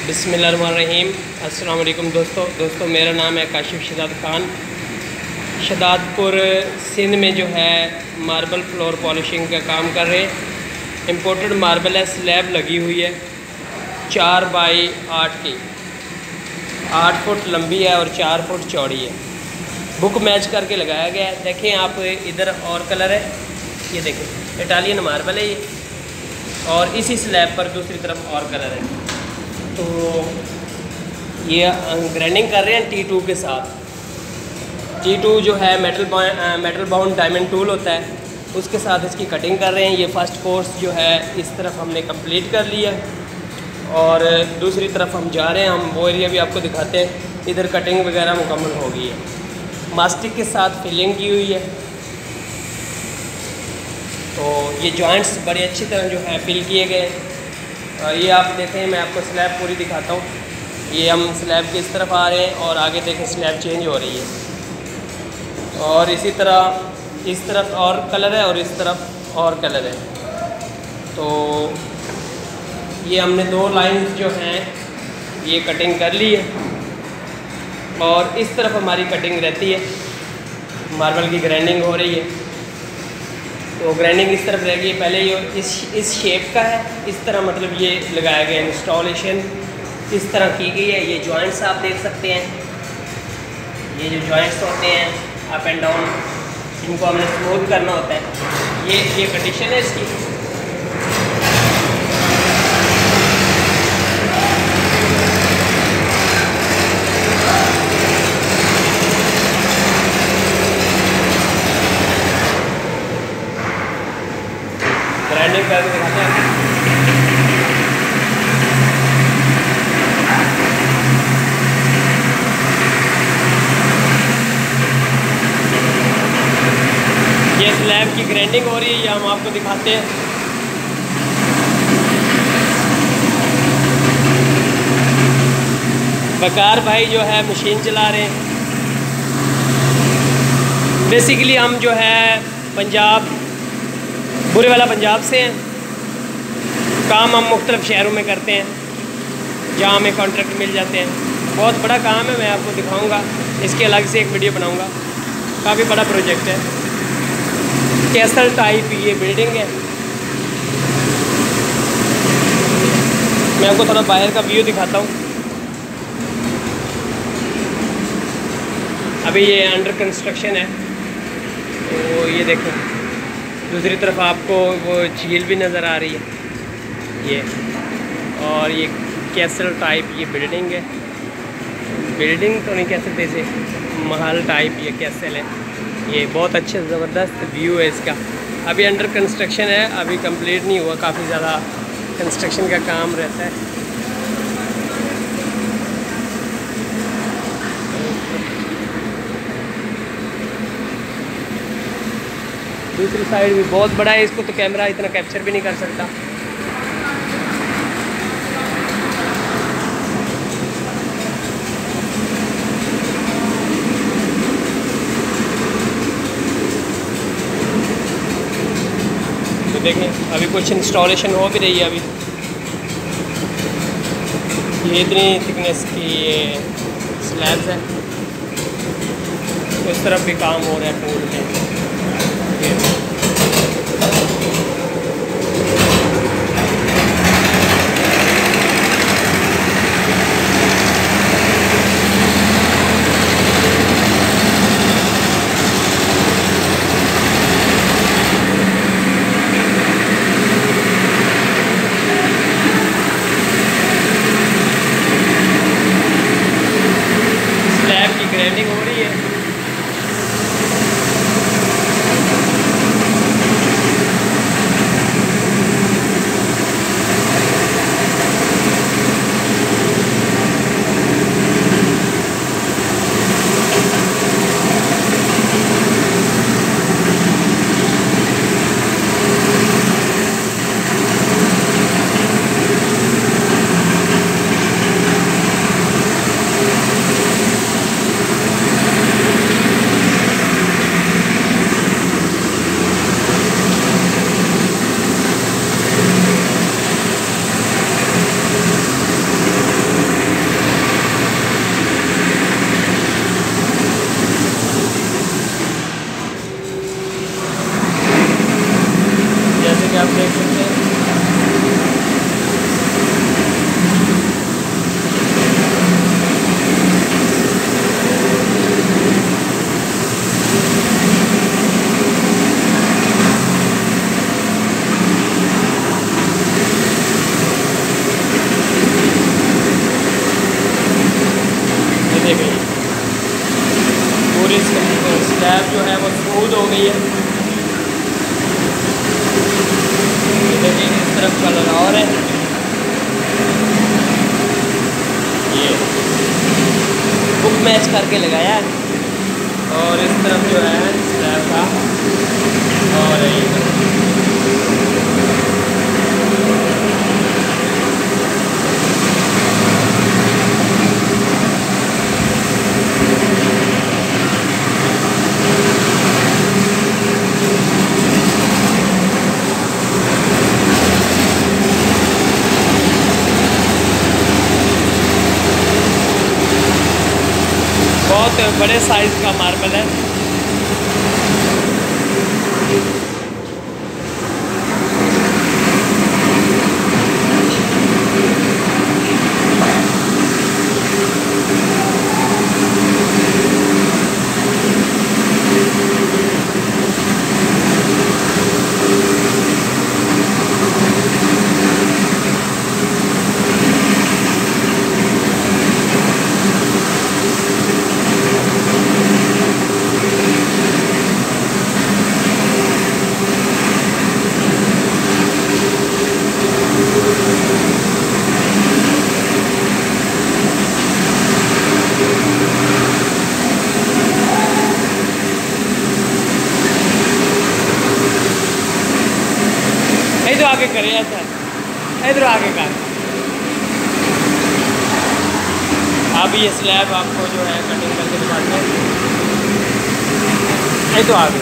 बिस्मिल्लाहिर्रहमानिर्रहीम। अस्सलाम वालेकुम दोस्तों, मेरा नाम है काशिफ शहजाद खान। शहदादपुर सिंध में जो है मार्बल फ्लोर पॉलिशिंग का काम कर रहे हैं। इम्पोर्टेड मार्बल है, स्लैब लगी हुई है 4 बाई 8 की, 8 फुट लंबी है और 4 फुट चौड़ी है। बुक मैच करके लगाया गया है। देखें आप, इधर और कलर है, ये देखें इटालियन मार्बल है ये, और इसी स्लैब पर दूसरी तरफ और कलर है। तो ये ग्राइंडिंग कर रहे हैं T2 के साथ। T2 जो है मेटल बाउंड डायमंड टूल होता है, उसके साथ इसकी कटिंग कर रहे हैं। ये फर्स्ट कोर्स जो है इस तरफ हमने कंप्लीट कर लिया और दूसरी तरफ हम जा रहे हैं। हम वो एरिया भी आपको दिखाते हैं। इधर कटिंग वगैरह मुकम्मल हो गई है, मास्टिक के साथ फिलिंग की हुई है। तो ये जॉइंट्स बड़ी अच्छी तरह जो है फिल किए गए। ये आप देखें, मैं आपको स्लैब पूरी दिखाता हूँ। ये हम स्लैब के इस तरफ आ रहे हैं और आगे देखें स्लैब चेंज हो रही है, और इसी तरह इस तरफ और कलर है और इस तरफ और कलर है। तो ये हमने 2 लाइन जो हैं ये कटिंग कर ली है, और इस तरफ हमारी कटिंग रहती है। मार्बल की ग्राइंडिंग हो रही है, तो ग्राइंडिंग इस तरफ रहेगी। पहले ये इस शेप का है, इस तरह मतलब ये लगाया गया, इंस्टॉलेशन इस तरह की गई है। ये जॉइंट्स आप देख सकते हैं, ये जो जॉइंट्स होते हैं अप एंड डाउन, इनको हमने स्मूथ करना होता है। ये कंडीशन है इसकी। ग्राइंडिंग करके दिखाते हैं। ये स्लैब की ग्राइंडिंग हो रही है, ये हम आपको दिखाते हैं। बकार भाई जो है मशीन चला रहे हैं। बेसिकली हम जो है पंजाब, बुरे वाला पंजाब से हैं। काम हम मुख्तलिफ शहरों में करते हैं जहाँ हमें कॉन्ट्रैक्ट मिल जाते हैं। बहुत बड़ा काम है, मैं आपको दिखाऊंगा, इसके अलग से एक वीडियो बनाऊंगा। काफ़ी बड़ा प्रोजेक्ट है, कैसल टाइप ये बिल्डिंग है। मैं आपको थोड़ा बाहर का व्यू दिखाता हूँ। अभी ये अंडर कंस्ट्रक्शन है। तो ये देखो, दूसरी तरफ आपको वो झील भी नज़र आ रही है ये, और ये कैसल टाइप ये बिल्डिंग है। बिल्डिंग तो नहीं कह सकते इसे, महल टाइप ये कैसल है। ये बहुत अच्छे ज़बरदस्त व्यू है इसका। अभी अंडर कंस्ट्रक्शन है, अभी कंप्लीट नहीं हुआ, काफ़ी ज़्यादा कंस्ट्रक्शन का काम रहता है। दूसरी साइड भी बहुत बड़ा है, इसको तो कैमरा इतना कैप्चर भी नहीं कर सकता। तो देखें, अभी कुछ इंस्टॉलेशन हो भी रही है। अभी ये इतनी थिकनेस की ये स्लैब्स है, तो इस तरफ भी काम हो रहा है पूल में। स्लैब की ग्राइंडिंग हो रही है। देखें पूरी स्लैब जो है वो स्मूथ हो गई है। देखिए इस तरफ कलर और है, ये बुक मैच करके लगाया है। और इस तरफ जो है स्लैब का और ये बहुत बड़े साइज़ का मार्बल है। इधर आगे करे ऐसा, इधर आगे कर। अब ये स्लैब आपको जो है कटिंग करके दिखाते हैं। इधर आगे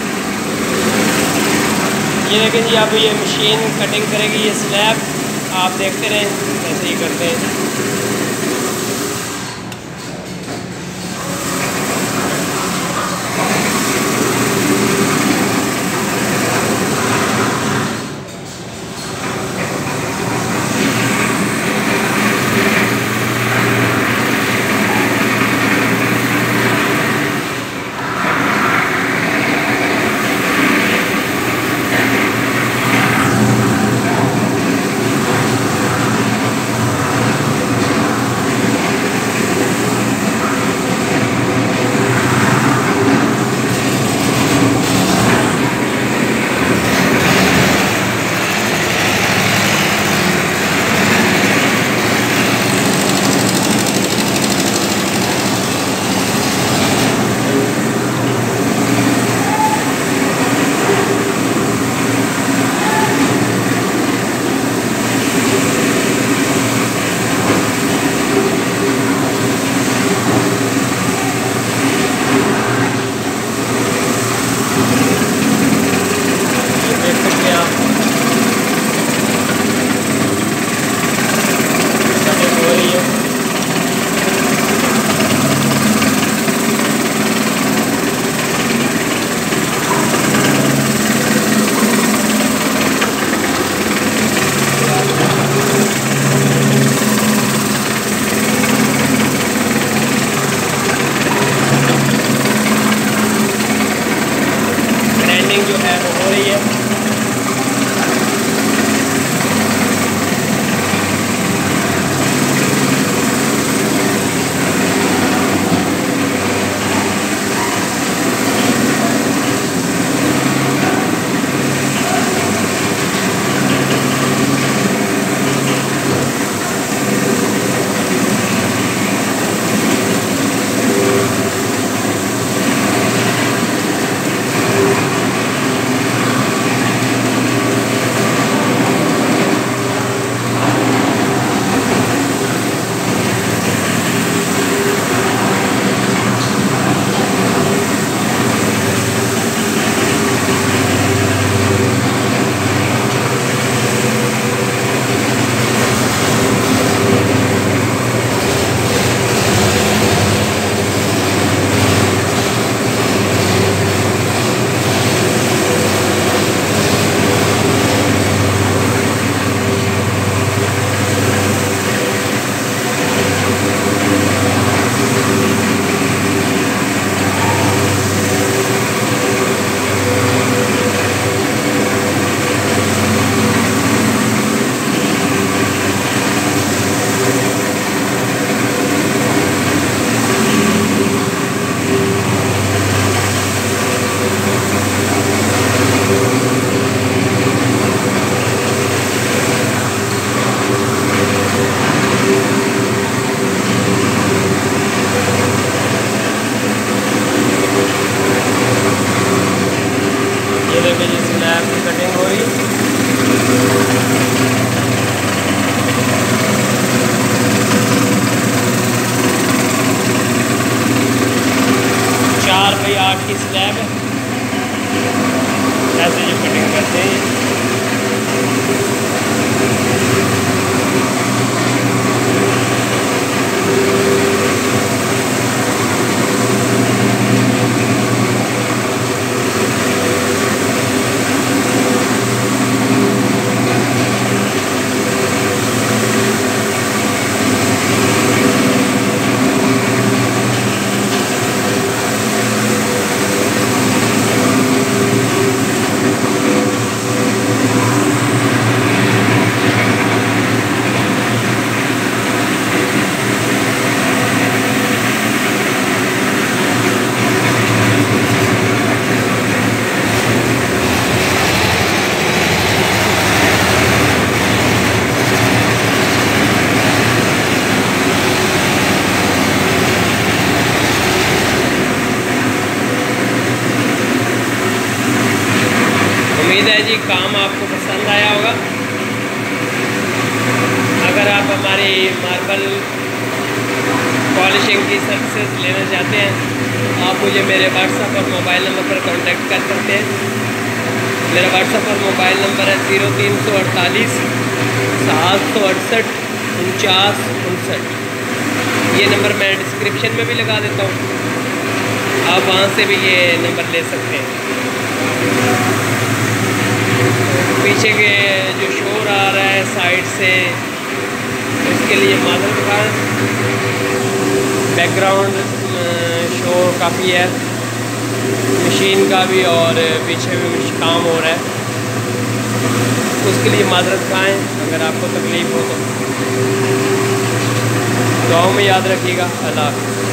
ये देखें जी, अब ये मशीन कटिंग करेगी ये स्लैब। आप देखते रहें कैसे ही करते हैं। काम आपको पसंद आया होगा। अगर आप हमारी मार्बल पॉलिशिंग की सर्विसेज लेना चाहते हैं आप मुझे मेरे व्हाट्सएप और मोबाइल नंबर पर कांटेक्ट कर सकते हैं। मेरा व्हाट्सएप और मोबाइल नंबर है 0348 768 49 ये नंबर मैं डिस्क्रिप्शन में भी लगा देता हूँ, आप वहाँ से भी ये नंबर ले सकते हैं। पीछे के जो शोर आ रहा है साइड से इसके लिए माजरत खाएं। बैकग्राउंड शोर काफ़ी है मशीन का भी और पीछे भी काम हो रहा है, उसके लिए माजरत खाएं। अगर आपको तकलीफ़ हो तो दुआओं में याद रखिएगा। अल्लाह हाफ़िज़।